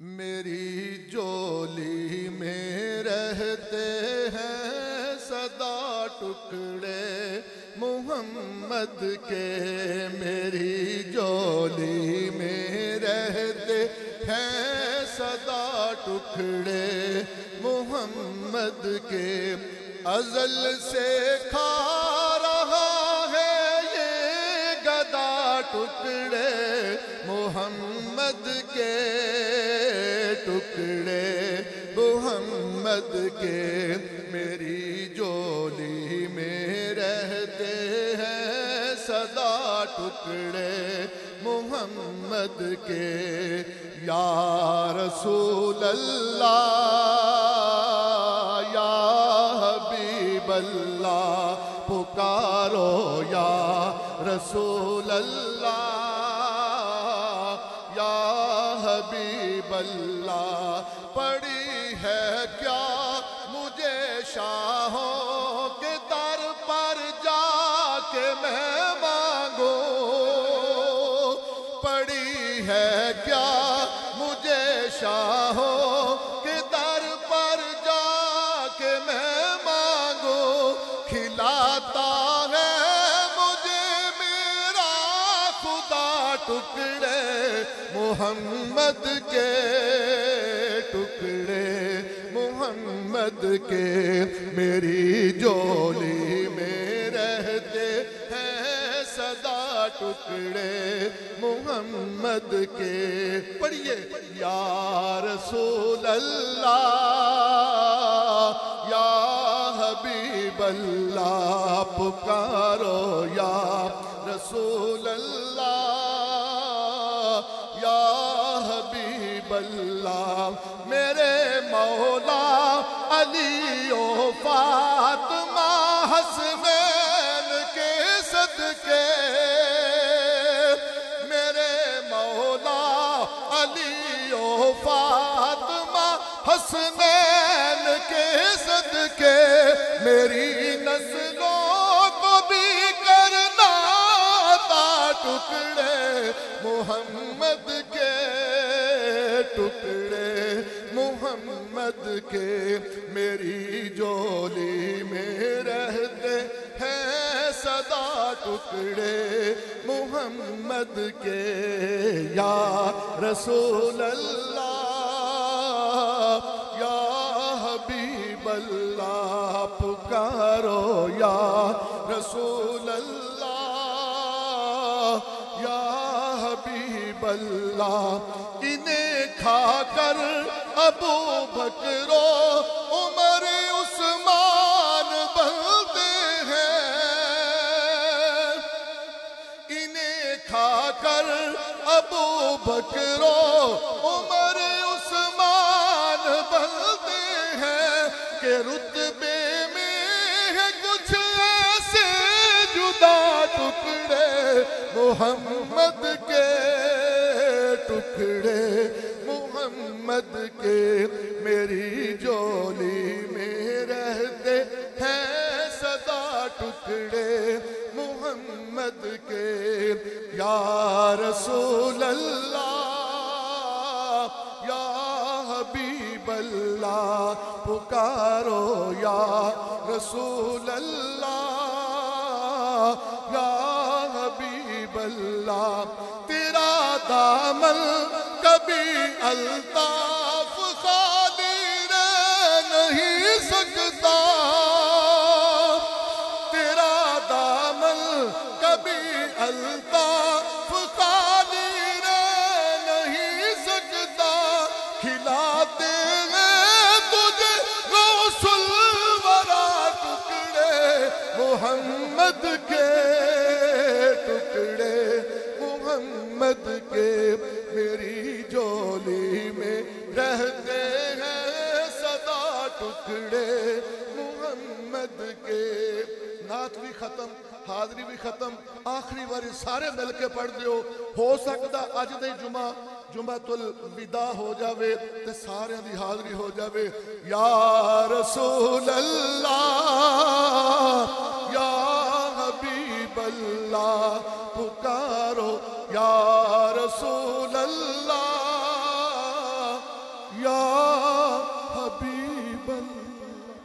میری جولی میں رہتے ہیں صدا ٹکڑے محمد کے، میری جولی میں رہتے ہیں صدا ٹکڑے محمد کے، ازل سے کھا رہا ہے یہ گدا ٹکڑے محمد کے، ٹکڑے محمد کے، میری جولی میں رہتے ہیں صدا ٹکڑے محمد کے، یا رسول اللہ یا حبیب اللہ پکارو، یا رسول اللہ یا حبیب اللہ، پڑی ہے کیا مجھے شاہوں کے در پر جا کے میں مانگوں، پڑی ہے کیا مجھے شاہوں کے در پر جا کے میں مانگوں، کھلاتا ہے مجھے میرا خدا ٹکڑے محمد کے، ٹکڑے محمد کے، میری جولی میں رہتے ہیں صدا ٹکڑے محمد کے، پڑھیے، یا رسول اللہ یا حبیب اللہ پکارو، یا رسول اللہ یا حبیب اللہ، میرے مولا علی و فاطمہ حسنین کے صدقے، میرے مولا علی و فاطمہ حسنین کے صدقے، میری نسلوں کو بھی کرنا عطا ٹکڑے محمد کے، ٹکڑے محمد کے، میری جولی میں رہتے ہیں صدا ٹکڑے محمد کے، یا رسول اللہ یا حبیب اللہ پکارو، یا رسول اللہ یا حبیب اللہ، انہیں کھا کر ابو بکر و عمر عثمان بنتے ہیں، انہیں کھا کر ابو بکر و عمر عثمان بنتے ہیں، کہ رتبے میں ہے کچھ ایسے جدا ٹکڑے محمد کے، ٹکڑے محمد کے، میری جولی میں رہتے ہیں صدا ٹکڑے محمد کے، یا رسول اللہ یا حبیب اللہ پکارو، یا رسول اللہ یا حبیب اللہ، تیرا دامن کبھی الطاف خالی رہ نہیں سکتا، تیرا دامن کبھی الطاف خالی رہ نہیں سکتا، کھلاتے ہیں تجھے غوث الورا ٹکڑے محمد کے، ٹکڑے محمد کے، میری جولی میں رہتے ہیں صدا ٹکڑے محمد کے، نعت بھی ختم، حاضری بھی ختم، آخری باری سارے مل کے پڑھ دیو، ہو سکتا اج دے جمعۃ الوداع ہو جاوے تے سارے دی حاضری ہو جاوے، یا رسول اللہ یا حبیب اللہ پکارو، یا رسول اللہ حبیب اللہ